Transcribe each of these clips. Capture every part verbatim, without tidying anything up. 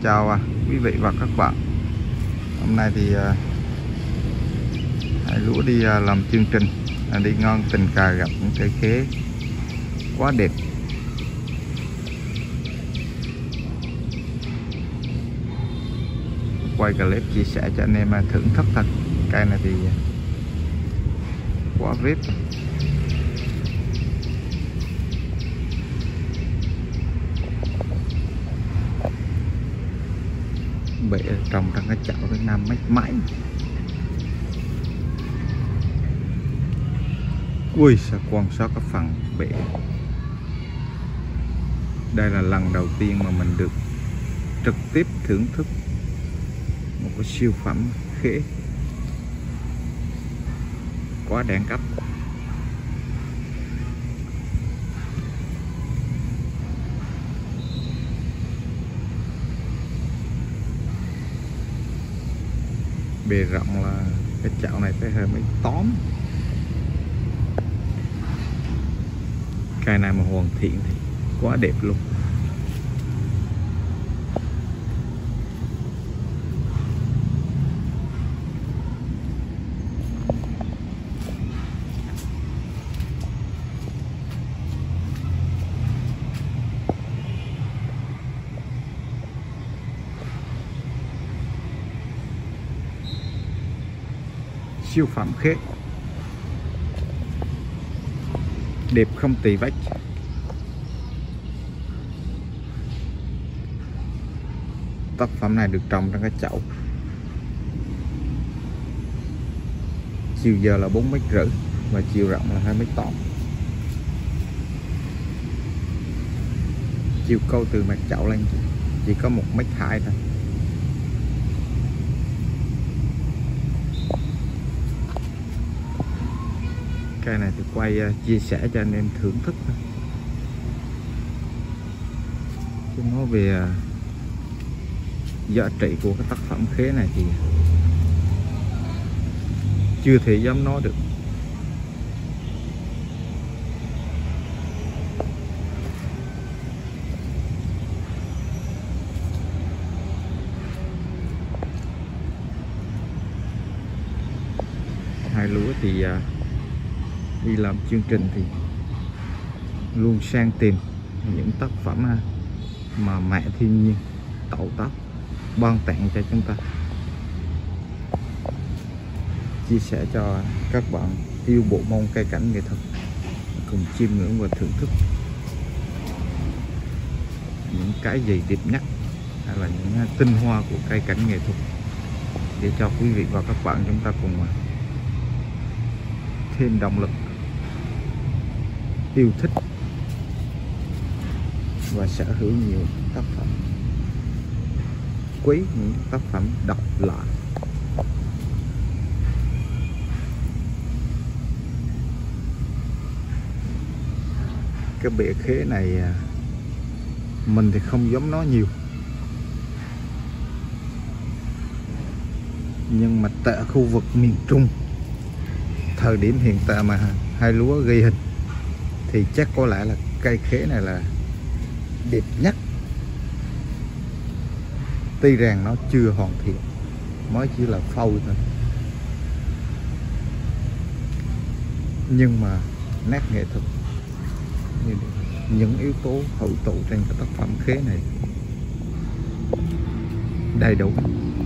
Chào quý vị và các bạn. Hôm nay thì Hai Lúa đi làm chương trình, đi ngon tình cờ gặp những cây khế quá đẹp. Quay clip chia sẻ cho anh em thưởng thức thôi. Cây này thì quá vip. Bể trồng trong cái chậu Việt Nam mách mãi. Ui sao quan sát cái phần bể. Đây là lần đầu tiên mà mình được trực tiếp thưởng thức một cái siêu phẩm khế quá đẳng cấp. Bề rộng là cái chậu này phải hơi mấy tóm. Cây này mà hoàn thiện thì quá đẹp luôn. Siêu phẩm khế đẹp không tì vách. Tác phẩm này được trồng trong cái chậu, chiều giờ là bốn mét rưỡi và chiều rộng là hai mét tóm. Chiều câu từ mặt chậu lên chỉ có một mét hai thôi. Cây này thì quay uh, chia sẻ cho anh em thưởng thức thôi. Chứ nói về uh, giá trị của cái tác phẩm khế này thì chưa thể dám nói được. Hai Lúa thì uh, đi làm chương trình thì luôn sang tìm những tác phẩm mà mẹ thiên nhiên tậu tác ban tặng cho chúng ta, chia sẻ cho các bạn yêu bộ môn cây cảnh nghệ thuật cùng chiêm ngưỡng và thưởng thức những cái gì đẹp nhất hay là những tinh hoa của cây cảnh nghệ thuật, để cho quý vị và các bạn chúng ta cùng thêm động lực yêu thích và sở hữu nhiều tác phẩm quý, những tác phẩm độc lạ. Cái bể khế này mình thì không giống nó nhiều, nhưng mà tại khu vực miền Trung thời điểm hiện tại mà Hai Lúa ghi hình thì chắc có lẽ là cây khế này là đẹp nhất. Tuy rằng nó chưa hoàn thiện, mới chỉ là phôi thôi, nhưng mà nét nghệ thuật, những yếu tố hội tụ trên cái tác phẩm khế này đầy đủ.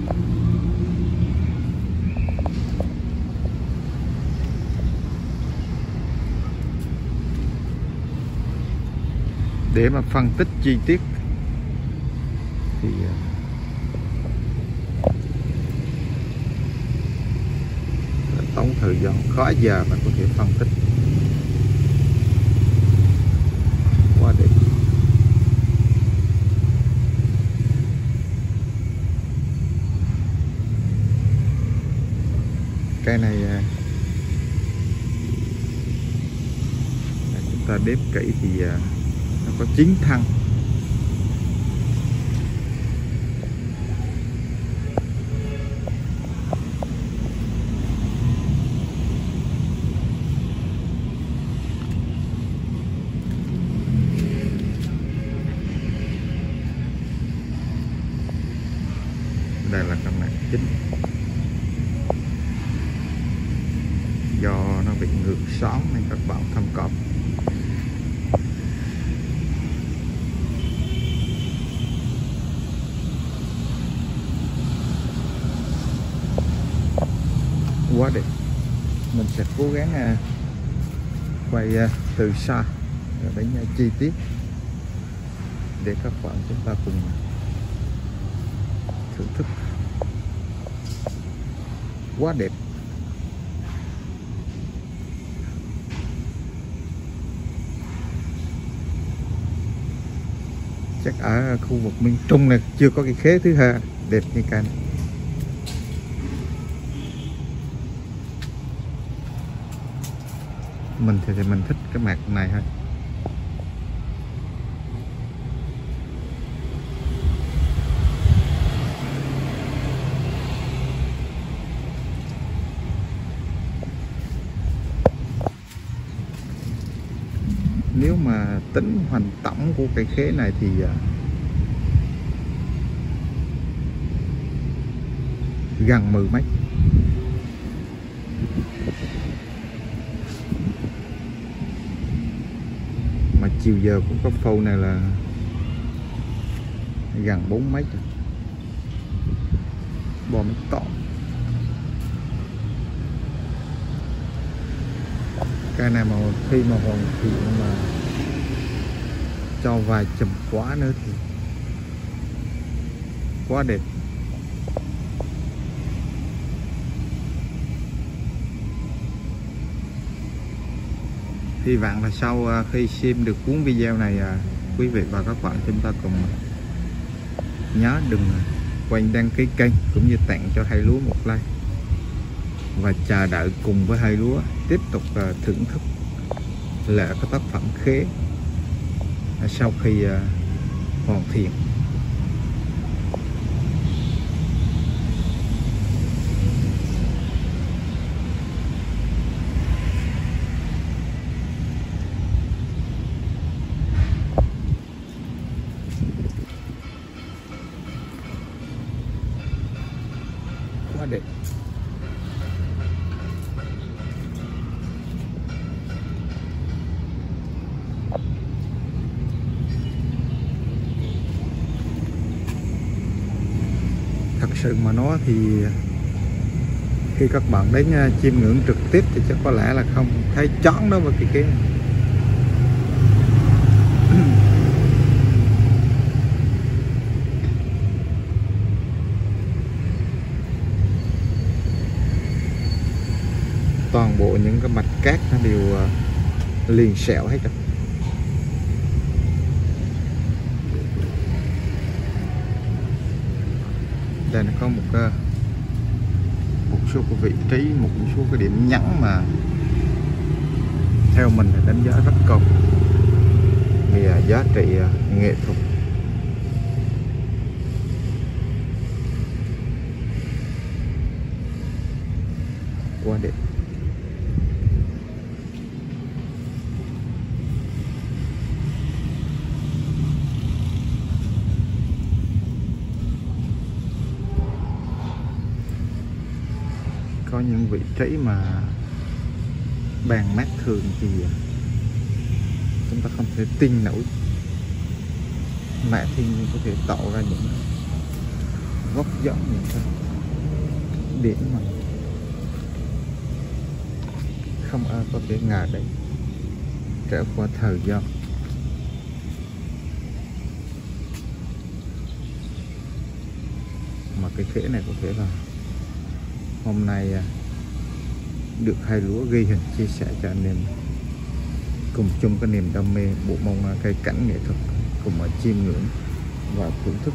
Để mà phân tích chi tiết thì tốn thời gian khó giờ mà có thể phân tích. Quá đẹp. Cây này chúng ta đếm kỹ thì nó có chín thân. bị ngược xóm nên các bạn thông cảm. Quá đẹp. Mình sẽ cố gắng uh, quay uh, từ xa rồi đánh uh, chi tiết để các bạn chúng ta cùng thưởng thức. Quá đẹp. Chắc ở khu vực miền Trung này chưa có cái khế thứ hai đẹp như cái này. Mình thì, thì mình thích cái mặt này thôi. Nếu mà tính hoành tổng của cây khế này thì uh, gần mười mét. Mà chiều giờ của cái phâu này là gần bốn mét rồi. Bò mét to. Cây này mà khi mà hoàn thiện mà cho vài chùm quả nữa thì quá đẹp. Hy vọng là sau khi xem được cuốn video này, quý vị và các bạn chúng ta cùng nhớ đừng quên đăng ký kênh cũng như tặng cho Hai Lúa một like và chờ đợi cùng với Hai Lúa tiếp tục thưởng thức lại các tác phẩm khế sau khi hoàn thiện. Quá đẹp. Thật sự mà nói thì khi các bạn đến chiêm ngưỡng trực tiếp thì chắc có lẽ là không thấy chón đâu mà cái kia. Toàn bộ những cái mạch cát nó đều liền sẹo hết. Đây nó có một một số cái vị trí, một số cái điểm nhấn mà theo mình đánh giá rất cao về giá trị nghệ thuật. Quá đẹp. Có những vị trí mà bàn mát thường thì chúng ta không thể tin nổi mẹ thiên nhiên có thể tạo ra những góc giống, những cái điểm mà không ai có thể ngờ đấy trải qua thời gian. Mà cái khế này có thể là hôm nay được Hai Lúa ghi hình chia sẻ cho anh em cùng chung cái niềm đam mê bộ môn cây cảnh nghệ thuật, cùng ở chiêm ngưỡng và thưởng thức.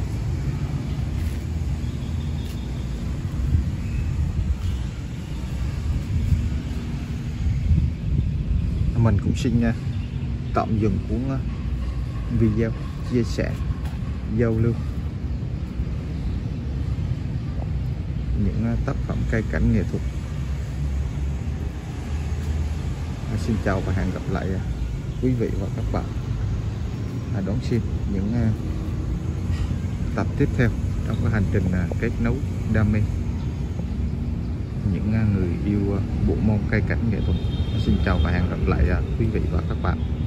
Mình cũng xin tạm dừng cuốn video chia sẻ giao lưu những tác phẩm cây cảnh nghệ thuật. Xin chào và hẹn gặp lại quý vị và các bạn đón xem những tập tiếp theo trong cái hành trình kết nối đam mê. những người yêu bộ môn cây cảnh nghệ thuật. Xin chào và hẹn gặp lại quý vị và các bạn.